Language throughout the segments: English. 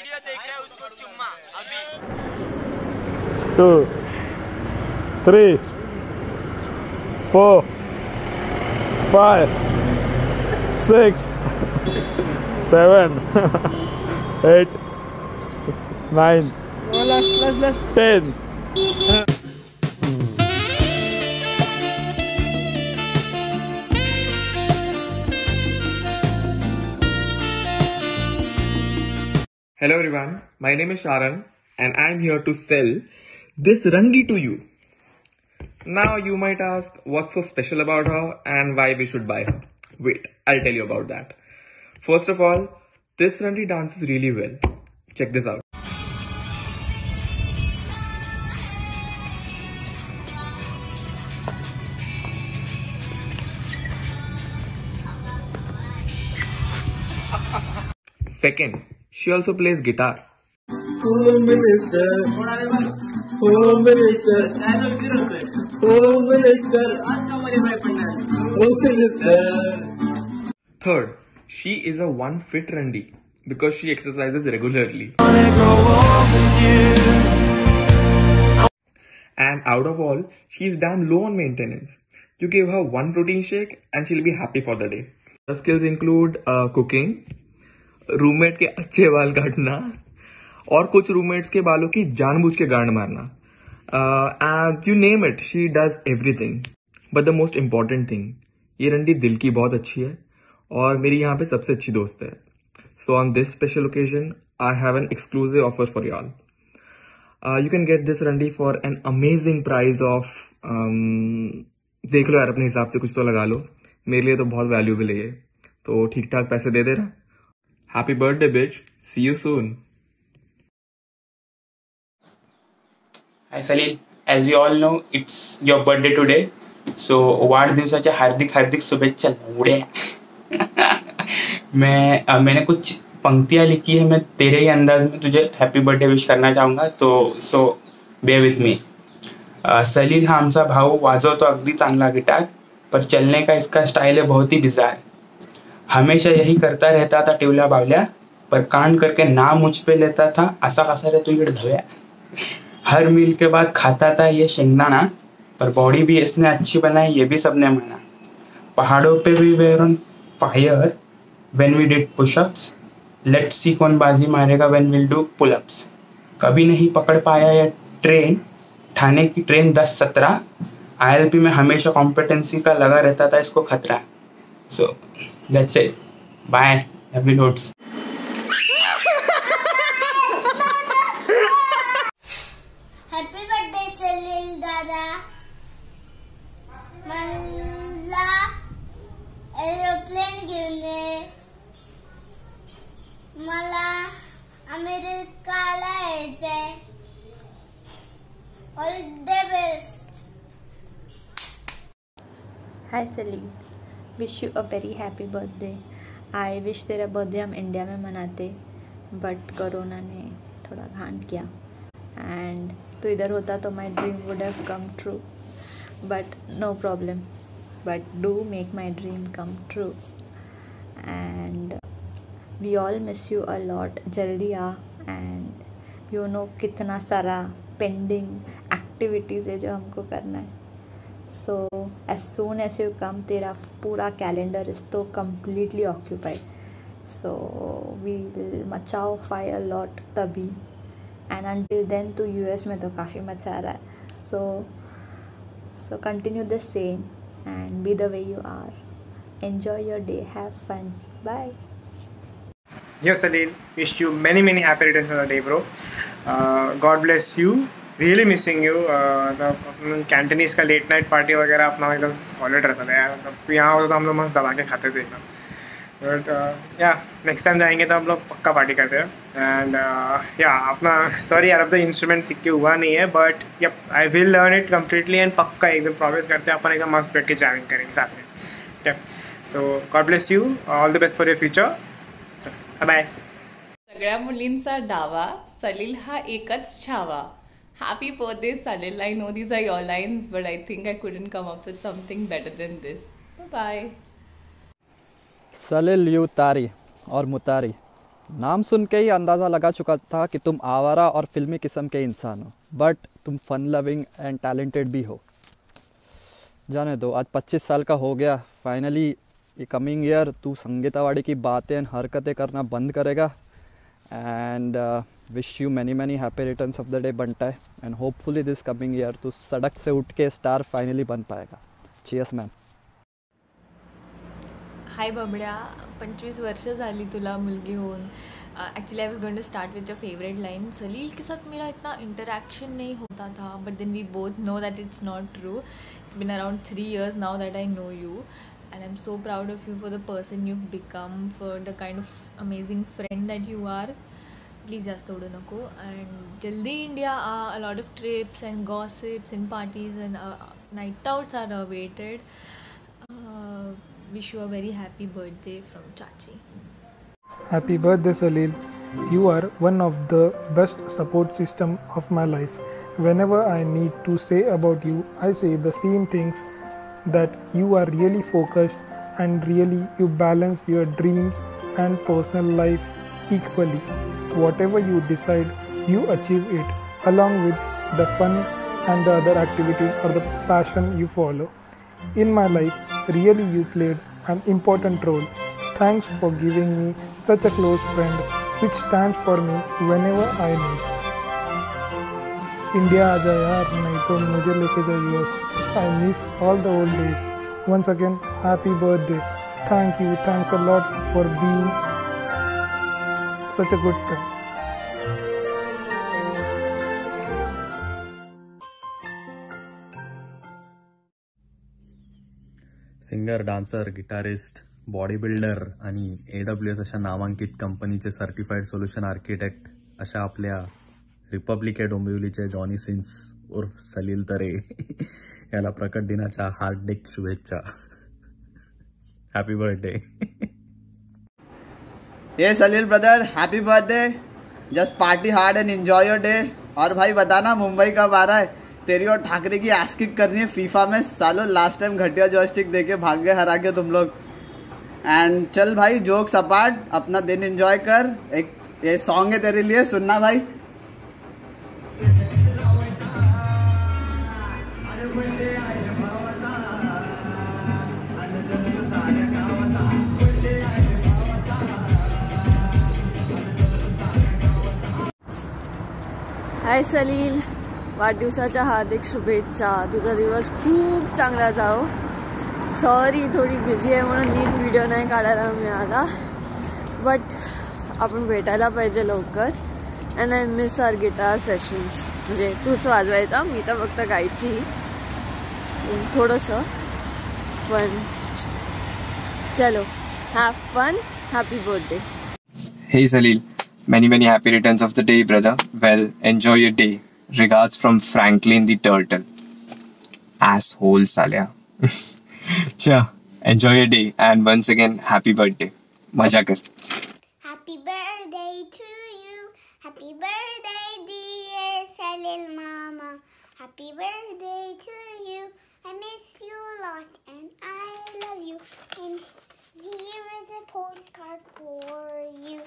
Video देख रहा है उसको चुम्मा अभी। 2 3 4 5 6 7 8 9 10. Hello everyone, my name is Sharan and I am here to sell this Randi to you. Now you might ask what's so special about her and why we should buy her. Wait, I'll tell you about that. First of all, this Randi dances really well. Check this out. Second, she also plays guitar. Home Minister, Home Minister, Home Minister, Home Minister. Third, she is a one fit Randi because she exercises regularly. And out of all, she is damn low on maintenance. You give her one protein shake and she'll be happy for the day. The skills include cooking, roommate के अच्छे बाल काटना और कुछ roommates के बालों की जानबूझ के गांड मारना. You name it, she does everything. But the most important thing, ये रंडी दिल की बहुत अच्छी है और मेरी यहाँ पे सबसे अच्छी दोस्त है. So on this special occasion I have an exclusive offer for you all. You can get this रंडी for an amazing price off, देख लो यार अपने हिसाब से कुछ तो लगा लो. मेरे लिए तो बहुत वैल्यूबल है ये, तो ठीक ठाक पैसे दे देना. Happy birthday, bitch. See you soon. Hi Salil, as we all know, it's your birthday today. So वाढदिवसाच्या हार्दिक हार्दिक शुभेच्छा उड़े. मैंने कुछ पंक्तियाँ लिखी है, मैं तेरे ही अंदाज में तुझे हैप्पी बर्थडे विश करना चाहूँगा. तो सो bear with me. सलील हा आमचा भाऊ वाजवतो अगदी चांगला गिटार, पर चलने का इसका स्टाइल है बहुत ही बिजार. हमेशा यही करता रहता था टिवल्या बावल्या, पर कांड करके नाम मुझ पे लेता था असा कसा रे तू इकडे धव्या. हर मील के बाद खाता था ये शेंगदाना, पर बॉडी भी इसने अच्छी बनाई ये भी सबने माना. पहाड़ों पे भी were on fire when we did pushups. Let's see कौन बाजी मारेगा व्हेन विल डू पुलअप्स. कभी नहीं पकड़ पाया ये ट्रेन, ठाणे की ट्रेन 10-17. ILP में हमेशा कॉम्पिटेंसी का लगा रहता था इसको खतरा. So that's it. Bye. Happy notes. Happy birthday Salil दादा. मला एरोप्लेन घेऊन ये. मला अमेरिकाला यायचंय. All the best. Hi Salil, wish you a very happy birthday. I wish तेरा बर्थडे हम इंडिया में मनाते, बट कोरोना ने थोड़ा घाट किया. एंड तो इधर होता तो my dream would have come true, but no problem. But do make my dream come true. And we all miss you a lot. जल्दी आ. एंड यू नो कितना सारा पेंडिंग एक्टिविटीज़ है जो हमको करना है. So as soon as you come, तेरा पूरा कैलेंडर is तो completely occupied. So we'll मचाओ fire lot तभी. And until then तो US में तो काफ़ी मचा रहा है. So continue the same and be the way you are. Enjoy your day. Have fun. Bye. Yo Salil, wish you many happy returns of the day, bro. God bless you. Really missing you. कैंटीनीस का late night party वगैरह अपना एकदम solid रहता था यार. मतलब यहाँ होता तो हम लोग मस्त दबा के खाते थे एकदम. बट या नेक्स्ट टाइम जाएंगे तो हम लोग पक्का पार्टी करते हैं. एंड या अपना सॉरी यार, अब तो इंस्ट्रूमेंट सीख के हुआ नहीं है, but yup I will learn it completely. And पक्का एकदम प्रॉमिस करते हैं अपन एकदम मस्त बैठ के जैमिंग करेंगे साथ में. ठीक है. So God bless you. All the best for your future. Bye. सगळ्या मुलींचा डावा, सलील हा एकच Chhaava. Happy birthday, Salil. I know these are your lines, but I think I couldn't come up with something better than this. Bye-bye. Salil, you tari और मुतारी. नाम सुन के ही अंदाज़ा लगा चुका था कि तुम आवारा और फिल्मी किस्म के इंसान हो, बट तुम फन लविंग एंड टैलेंटेड भी हो। जाने दो, आज 25 साल का हो गया। फाइनली ये कमिंग ईयर तू संगीतावाड़ी की बातें एंड हरकतें करना बंद करेगा। And wish you many many happy returns of the day बंटाए, and hopefully this coming year तू सड़क से उठ के स्टार फाइनली बन पाएगा। Cheers ma'am. हाय बबड्या, 25 वर्ष झाली तुला मुलगी होऊन. Actually I was going to start with your favourite line. Salil के साथ मेरा इतना इंटरेक्शन नहीं होता था, but then we both know that it's not true. It's been around 3 years now that I know you, and I'm so proud of you for the person you've become, for the kind of amazing friend that you are. Please जास्त ओढू नको. And जल्दी India, a lot of trips and gossips and parties and night outs are awaited. Wish you a very happy birthday from Chachi. Happy birthday, Salil. You are one of the best support system of my life. Whenever I need to say about you, I say the same things, that you are really focused and really you balance your dreams and personal life equally. Whatever you decide, you achieve it along with the fun and the other activities or the passion you follow. In my life, really you played an important role. Thanks for giving me such a close friend which stands for me whenever I need. India आजा यार, नहीं तो मुझे लेके जा US. I miss all the old days. Once again, happy birthday. Thank you. Thanks a lot for being such a good friend. Singer, dancer, guitarist, body builder आणि AWS अशा नामांकित कंपनीचे सर्टिफाईड सोल्युशन आर्किटेक्ट अशा आपल्या Republic डोंबिवलीचे Johnny since उर्फ सलील तरे याला प्रकट दिनाच्या हार्दिक शुभेच्छा. Happy birthday. ये Salil brother, happy birthday. Just party hard and enjoy your day. और भाई बताना मुंबई कब आ रहा है? तेरी और ठाकरे की एस किक करनी है फीफा में. सालों लास्ट टाइम घटिया जॉयस्टिक देके भाग गए हरा के तुम लोग. एंड चल भाई, जोक सपाट, अपना दिन एंजॉय कर. एक ये सॉन्ग है तेरे लिए, सुनना भाई. हाय सलील, वाढदिवसाच्या हार्दिक शुभेच्छा. तुझा दिवस खूप चांगला जाओ. सॉरी थोडी बिझी आहे म्हणून नीट व्हिडिओ नाही काढायला मिळाला, बट आपण भेटायला पाहिजे लवकर. And I miss our guitar sessions. म्हणजे तूच वाजवायचा, मी तर फक्त गायची थोडंसं. पण चलो, have fun. Happy birthday. Hey Salil, many happy returns of the day, brother. Well, enjoy your day. Regards from Franklin the Turtle. Asshole साल्या. Sure, enjoy your day and once again happy birthday. मजा कर. Happy birthday to you. Happy birthday, dear Salil Mama. Happy birthday to you. I miss you a lot and I love you. And here is a postcard for you.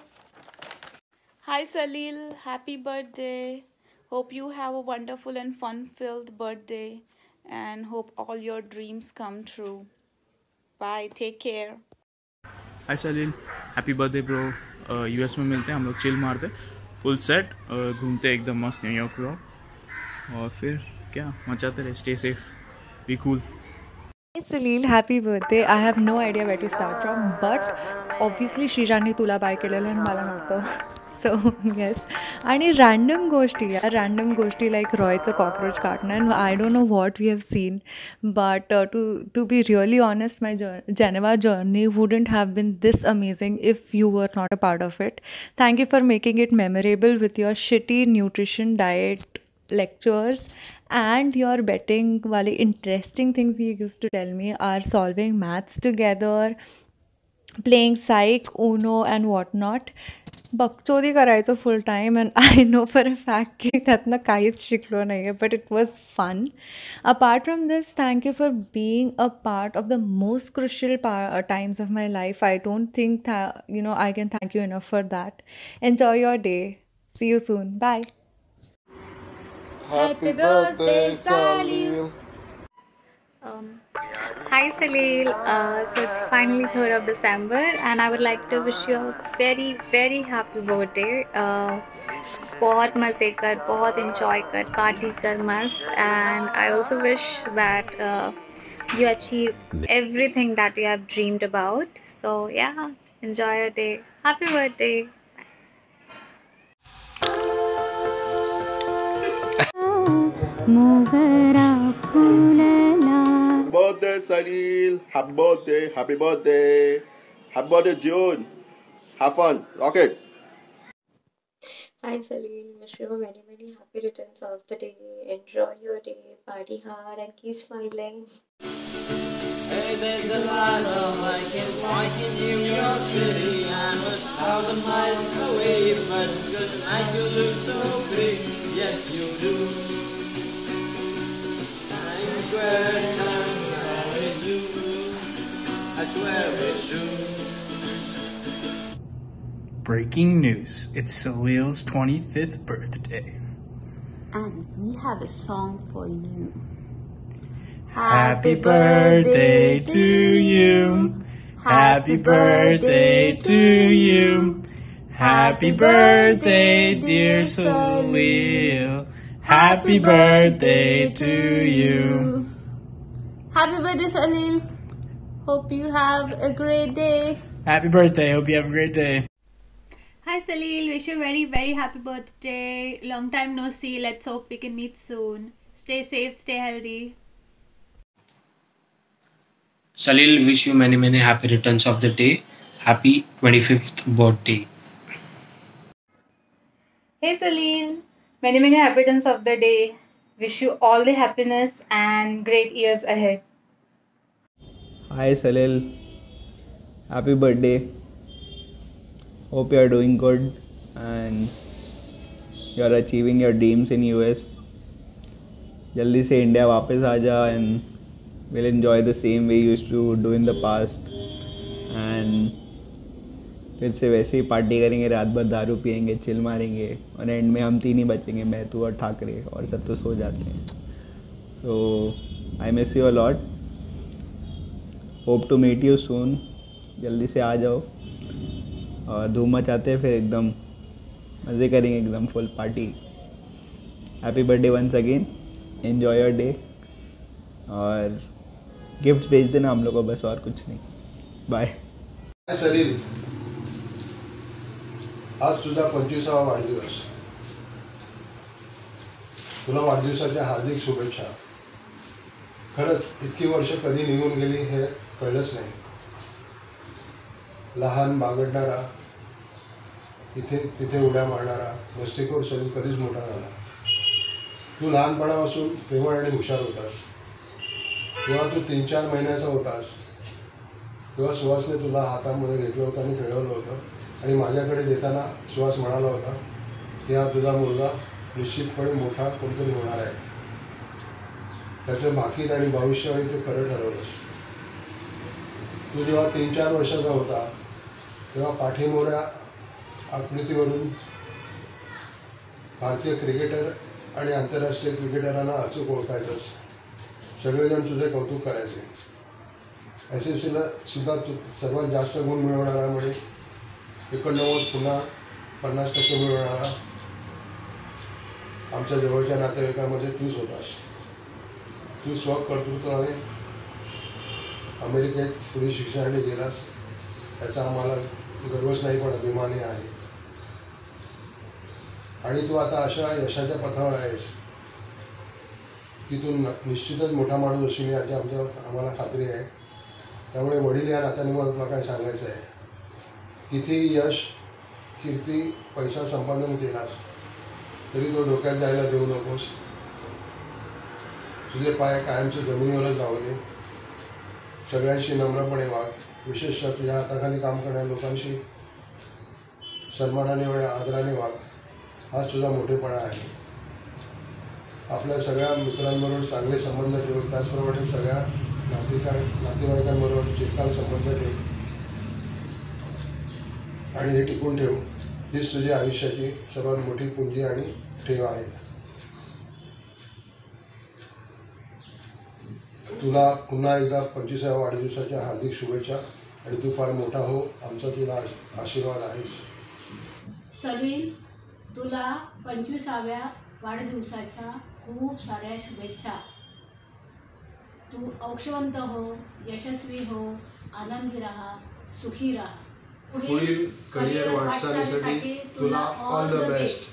Hi Salil, happy birthday. Hope you have a wonderful and fun-filled birthday and hope all your dreams come true. Bye, take care. Hi Salil, happy birthday bro. US में मिलते हैं, हम लोग chill मारते, full set, घूमते एकदम मस्त New York bro, और फिर क्या मचाते रहे. Stay safe, be cool. Hey Salil, happy birthday. I have no idea where to start from, but obviously श्रीजांनी तुला बाय केलेलं आणि मला नव्हतं. So yes, आणि रॅन्डम गोष्टी like रॉयचं कॉकरोच काढणं, and I don't know what we have seen, but to be really honest, my Geneva journey wouldn't have been this amazing if you were not a part of it. Thank you for making it memorable with your shitty nutrition diet lectures and your betting wale interesting things you used to tell me are solving maths together, playing psych, uno and whatnot. बकचोदी करायचो full time and I know for a fact की त्यातनं काहीच शिकलो नाही आहे, but it was fun. Apart from this, thank you for being a part of the most crucial times of my life. I don't think I can thank you enough for that. Enjoy your day. See you soon. Bye. Happy birthday, Salil. Hi Salil, so it's finally 3rd of December and I would like to wish you a very very happy birthday. बहुत मज़े कर, बहुत enjoy कर, party कर मस्त, and I also wish that you achieve everything that you have dreamed about. So yeah, enjoy your day. Happy birthday. मोगरा फुलला. Birthday Salil, happy birthday, happy birthday, happy birthday June. Have fun, rock it. Hi Salil, wish you many many happy returns of the day. Enjoy your day, party hard and keep smiling. Hey, there's a lot of us walking in your city. I'm 1,000 miles away, but tonight you look so pretty. Yes, you do. I swear it's you. I swear it's true. Breaking news. It's Salil's 25th birthday. And we have a song for you. Happy birthday to you. Happy birthday to you. Happy birthday, dear Salil. Happy birthday to you. Happy birthday, Salil. Hope you have a great day. Happy birthday. Hope you have a great day. Hi Salil, wish you a very very happy birthday. Long time no see. Let's hope we can meet soon. Stay safe, stay healthy. Salil, wish you many many happy returns of the day. Happy 25th birthday. Hey Salil, many many happy returns of the day. Wish you all the happiness and great years ahead. Hi Salil, happy birthday. Hope you are doing good and you are achieving your dreams in US. जल्दी से India वापस आ जा and we'll enjoy the same way you used to do in the past. And फिर से वैसे ही party करेंगे, रात भर दारू पियेंगे, चिल मारेंगे और एंड में हम तीन ही बचेंगे, मैं, तू और ठाकरे, और सब तो सो जाते हैं. So I miss you a lot. Hope to meet you soon. जल्दी से आ जाओ और धूम मचाते हैं, फिर एकदम मज़े करेंगे, एकदम full party. Happy birthday once again. Enjoy your day और गिफ्ट्स भेज देना हम लोग को, बस और कुछ नहीं. बाय. सलील, आज तुझा 25वा वाढदिवस. तुला वाढदिवसाच्या हार्दिक शुभेच्छा. खरंच इतकी वर्ष कधी निघून गेली हे कळलंच नाही. लहान बागडणारा, इथे तिथे उड्या मारणारा मस्तीखोर सलील कधीच मोठा झाला. तू लहानपणापासून प्रेमळ आणि हुशार होतास. जेव्हा तू 3-4 महिन्याचा होतास तेव्हा सुहासने तुला हातामध्ये घेतलं होतं आणि खेळवलं होतं आणि माझ्याकडे देताना सुहास म्हणाला होता की हा तुझा मुलगा निश्चितपणे मोठा कोणतरी होणार आहे. त्याचं भाकीत आणि भविष्य आणि ते खरं ठरवलंस. तू जेव्हा 3-4 वर्षाचा होता तेव्हा पाठीमोऱ्या आकृतीवरून भारतीय क्रिकेटर आणि आंतरराष्ट्रीय क्रिकेटरांना अचूक ओळखायचंस. सगळेजण तुझे कौतुक करायचे. SSCला सुद्धा तू सर्वात जास्त गुण मिळवणाऱ्यामुळे 89 पुन्हा 50% मिळवणारा आमच्या जवळच्या नातेवाईकांमध्ये तूच होतास. तू स्वकर्तृत्वाने अमेरिकेत पुढे शिक्षणासाठी गेलास. याचा आम्हाला गर्वच नाही पण अभिमानही आहे. आणि तू आता अशा यशाच्या पथावर आहेस की तू निश्चितच मोठा माणूस असेल याची आम्हाला खात्री आहे. त्यामुळे वडील या नात्याने मला तुला काय सांगायचं आहे, किती यश, कीर्ती, पैसा संपादन केलास तरी तो डोक्यात जायला देऊ नकोस. तुझे पाय कायमचे जमिनीवरच जाऊ दे. सगळ्यांशी नम्रपणे वाग. विशेषतः तुझ्या हाताखाली काम करणाऱ्या लोकांशी सन्मानाने एवढ्या आदराने वाग, हा सुद्धा मोठेपणा आहे. आपल्या सगळ्या मित्रांबरोबर चांगले संबंध ठेव, त्याचप्रमाणे सगळ्या नातेवाईकांबरोबर चिरकाल संबंध ठेव आणि हे टिकून ठेव. हीच तुझ्या आयुष्याची सर्वात मोठी पुंजी आणि ठेव आहे. तुला पुन्हा एकदा 25व्या वाढदिवसाच्या हार्दिक शुभेच्छा आणि तू फार मोठा हो, आमचा तुला आशीर्वाद आहेच. सलील, तुला 25व्या वाढदिवसाच्या खूप साऱ्या शुभेच्छा. तू औक्षवंत हो, यशस्वी हो, आनंदी राहा, सुखी राहा. पुढील करिअर वाटचालीसाठी तुला ऑल द बेस्ट.